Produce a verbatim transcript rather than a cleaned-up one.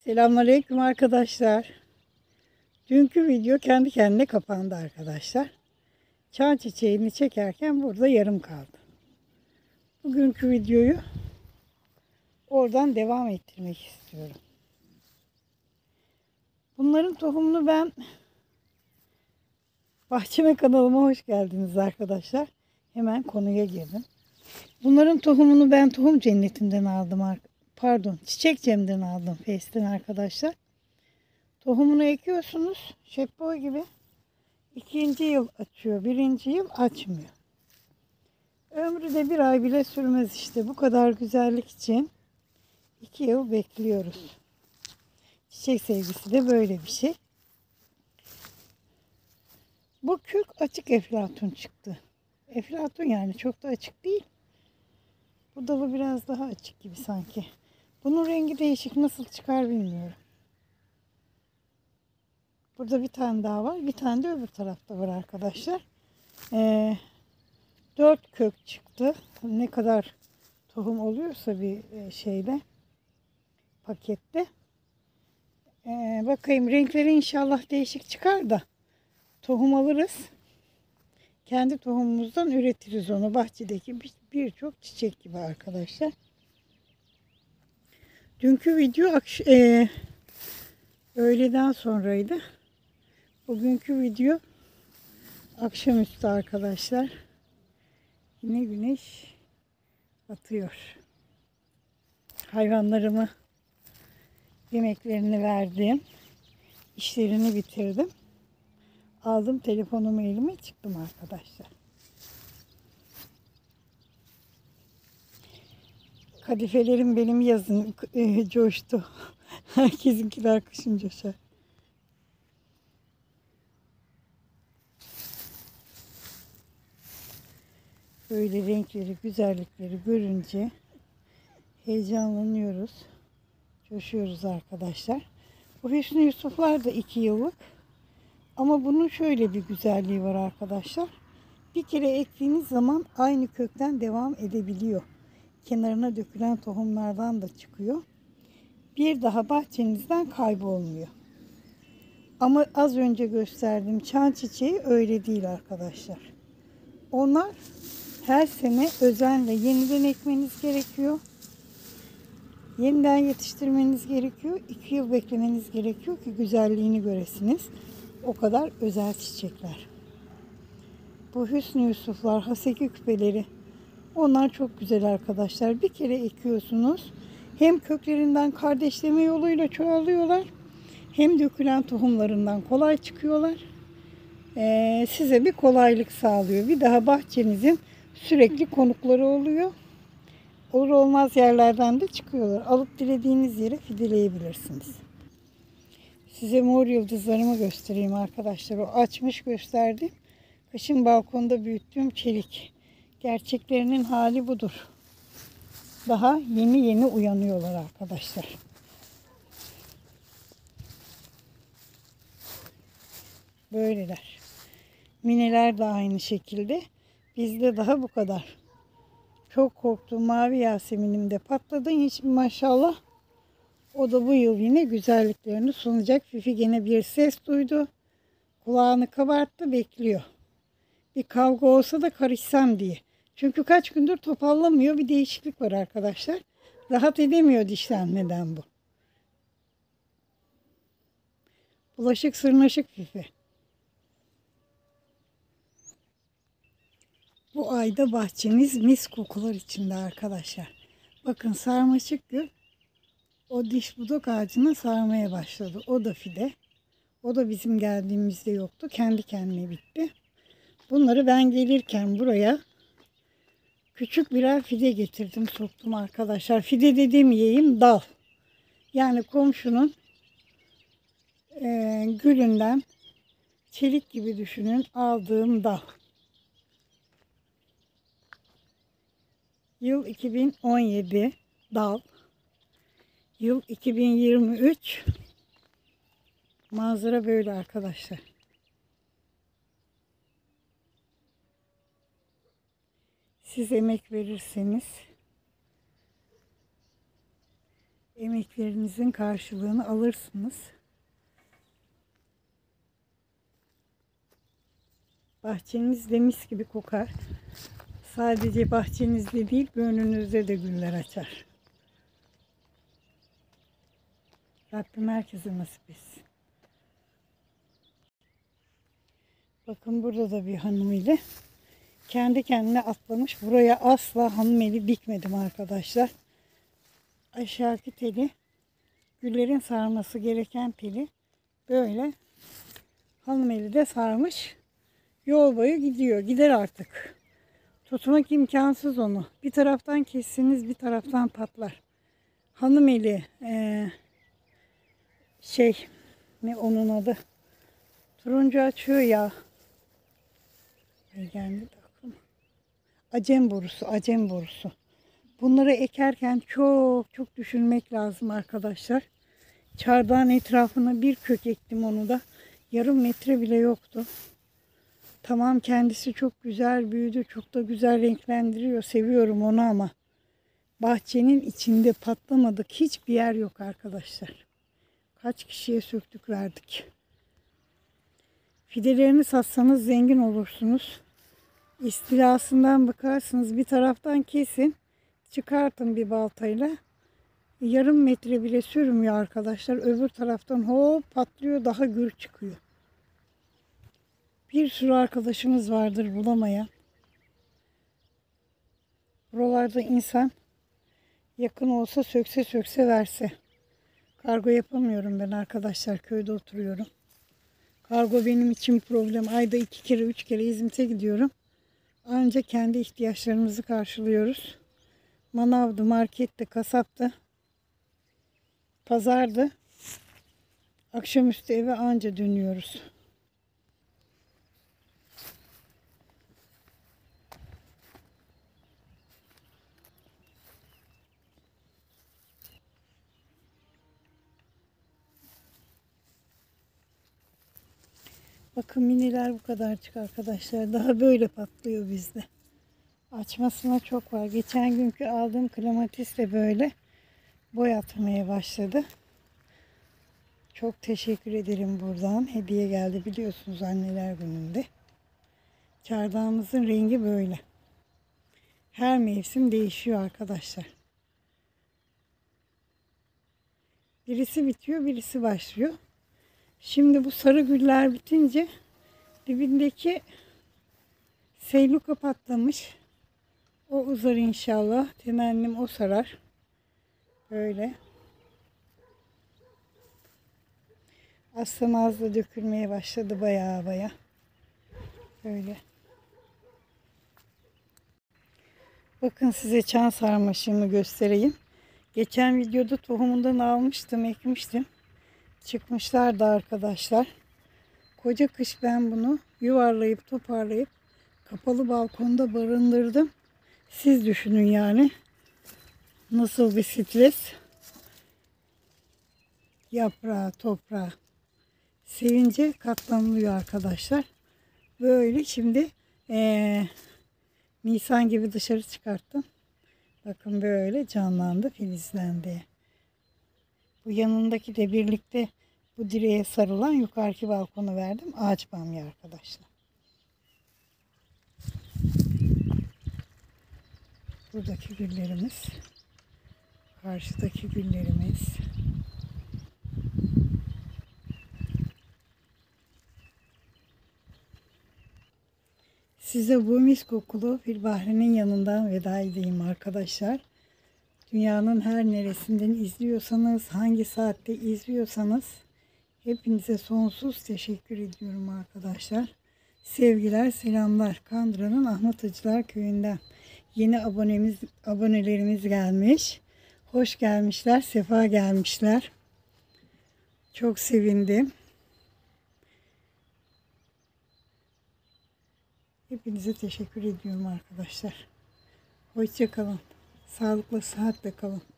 Selamünaleyküm arkadaşlar. Dünkü video kendi kendine kapandı arkadaşlar. Çan çiçeğini çekerken burada yarım kaldı. Bugünkü videoyu oradan devam ettirmek istiyorum. Bunların tohumunu ben bahçeme kanalıma hoş geldiniz arkadaşlar. Hemen konuya girdim. Bunların tohumunu ben tohum cennetinden aldım. Pardon, çiçek cemden aldım. Face'ten arkadaşlar. Tohumunu ekiyorsunuz. Şepbo gibi. İkinci yıl açıyor. Birinci yıl açmıyor. Ömrü de bir ay bile sürmez işte. Bu kadar güzellik için iki yıl bekliyoruz. Çiçek sevgisi de böyle bir şey. Bu kök açık eflatun çıktı. Eflatun yani çok da açık değil. Bu dalı biraz daha açık gibi sanki. Bunun rengi değişik, nasıl çıkar bilmiyorum. Burada bir tane daha var. Bir tane de öbür tarafta var arkadaşlar. Ee, dört kök çıktı. Ne kadar tohum oluyorsa bir şeyde, pakette. Ee, bakayım, renkleri inşallah değişik çıkar da tohum alırız. Kendi tohumumuzdan üretiriz onu. Bahçedeki birçok çiçek gibi arkadaşlar. Dünkü video e, öğleden sonraydı. Bugünkü video akşamüstü arkadaşlar. Yine güneş batıyor. Hayvanlarımı yemeklerini verdim. İşlerini bitirdim. Aldım telefonumu elime, çıktım arkadaşlar. Kadifelerim benim yazın e, coştu. Herkesinkiler kışın coşar. Böyle renkleri, güzellikleri görünce heyecanlanıyoruz. Coşuyoruz arkadaşlar. Bu Hüsnü Yusuflar da iki yıllık. Ama bunun şöyle bir güzelliği var arkadaşlar. Bir kere ektiğiniz zaman aynı kökten devam edebiliyor. Kenarına dökülen tohumlardan da çıkıyor. Bir daha bahçenizden kaybolmuyor. Ama az önce gösterdiğim çan çiçeği öyle değil arkadaşlar. Onlar her sene özenle yeniden ekmeniz gerekiyor. Yeniden yetiştirmeniz gerekiyor. iki yıl beklemeniz gerekiyor ki güzelliğini göresiniz. O kadar özel çiçekler. Bu Hüsnü Yusuflar, haseki küpeleri, onlar çok güzel arkadaşlar. Bir kere ekiyorsunuz. Hem köklerinden kardeşleme yoluyla çoğalıyorlar. Hem dökülen tohumlarından kolay çıkıyorlar. Ee, size bir kolaylık sağlıyor. Bir daha bahçenizin sürekli konukları oluyor. Olur olmaz yerlerden de çıkıyorlar. Alıp dilediğiniz yere fideleyebilirsiniz. Size mor yıldızlarımı göstereyim arkadaşlar. O açmış gösterdim. Kışın balkonda büyüttüğüm çelik. Gerçeklerinin hali budur. Daha yeni yeni uyanıyorlar arkadaşlar. Böyleler. Mineler de aynı şekilde. Bizde daha bu kadar. Çok korktuğum mavi Yasemin'im de patladı. Hiç maşallah. O da bu yıl yine güzelliklerini sunacak. Fifi gene bir ses duydu. Kulağını kabarttı, bekliyor. Bir kavga olsa da karışsam diye. Çünkü kaç gündür topallamıyor. Bir değişiklik var arkadaşlar. Rahat edemiyor dişlenmeden bu. Bulaşık sırnaşık Fifi. Bu ayda bahçeniz mis kokular içinde arkadaşlar. Bakın sarmaşık gül o diş budak ağacına sarmaya başladı. O da fide. O da bizim geldiğimizde yoktu. Kendi kendine bitti. Bunları ben gelirken buraya küçük birer fide getirdim, soktum arkadaşlar. Fide de demeyeyim, dal. Yani komşunun e, gülünden, çelik gibi düşünün, aldığım dal. Yıl iki bin on yedi dal. Yıl iki bin yirmi üç. Manzara böyle arkadaşlar. Siz emek verirseniz Emeklerinizin karşılığını alırsınız. Bahçeniz de mis gibi kokar. Sadece bahçenizde değil, gönlünüzde de güller açar. Rabbim herkese nasip etsin. Bakın burada da bir hanım eli kendi kendine atlamış. Buraya asla hanım eli dikmedim arkadaşlar. Aşağıki teli, güllerin sarması gereken teli böyle hanım eli de sarmış. Yol boyu gidiyor. Gider artık. Tutmak imkansız onu. Bir taraftan kessiniz, bir taraftan patlar. Hanım eli ee, şey ne onun adı? Turuncu açıyor ya. Ay geldi aklıma. Acem borusu, acem borusu. Bunları ekerken çok çok düşünmek lazım arkadaşlar. Çardağın etrafına bir kök ektim, onu da. Yarım metre bile yoktu. Tamam, kendisi çok güzel büyüdü. Çok da güzel renklendiriyor. Seviyorum onu ama bahçenin içinde patlamadık hiçbir yer yok arkadaşlar. Kaç kişiye söktük verdik. Fidelerini satsanız zengin olursunuz. İstilasından bakarsınız, bir taraftan kesin. Çıkartın bir baltayla. Yarım metre bile sürmüyor arkadaşlar. Öbür taraftan hop patlıyor, daha gür çıkıyor. Bir sürü arkadaşımız vardır bulamayan. Buralarda insan yakın olsa sökse sökse verse. Kargo yapamıyorum ben arkadaşlar. Köyde oturuyorum. Kargo benim için problem. Ayda iki kere üç kere İzmit'e gidiyorum. Ancak kendi ihtiyaçlarımızı karşılıyoruz. Manavdı, markette, kasaptı, pazardı. Akşamüstü eve anca dönüyoruz. Bakın miniler bu kadarcık arkadaşlar. Daha böyle patlıyor bizde. Açmasına çok var. Geçen günkü aldığım klematis de böyle boy atmaya başladı. Çok teşekkür ederim buradan. Hediye geldi biliyorsunuz anneler gününde. Çardağımızın rengi böyle. Her mevsim değişiyor arkadaşlar. Birisi bitiyor, birisi başlıyor. Şimdi bu sarı güller bitince dibindeki seyluka patlamış. O uzar inşallah. Temennim o sarar. Böyle. Aslan ağızla dökülmeye başladı baya baya. Böyle. Bakın size çan sarmaşığımı göstereyim. Geçen videoda tohumundan almıştım, ekmiştim. Çıkmışlardı arkadaşlar. Koca kış ben bunu yuvarlayıp toparlayıp kapalı balkonda barındırdım. Siz düşünün yani. Nasıl bir stres. Yaprağı, toprağı. Sevince katlanılıyor arkadaşlar. Böyle şimdi ee, Nisan gibi dışarı çıkarttım. Bakın böyle canlandı, filizlendi. Bu yanındaki de birlikte bu direğe sarılan yukarıki balkona verdim. Ağaç bamya arkadaşlar. Buradaki güllerimiz. Karşıdaki güllerimiz. Size bu mis kokulu Filbahri'nin yanından veda edeyim arkadaşlar. Dünyanın her neresinden izliyorsanız, hangi saatte izliyorsanız hepinize sonsuz teşekkür ediyorum arkadaşlar. Sevgiler, selamlar. Kandıra'nın Ahmet Acılar Köyü'nden yeni abonemiz, abonelerimiz gelmiş. Hoş gelmişler, sefa gelmişler. Çok sevindim. Hepinize teşekkür ediyorum arkadaşlar. Hoşça kalın. Sağlıkla, sıhhatle kalın.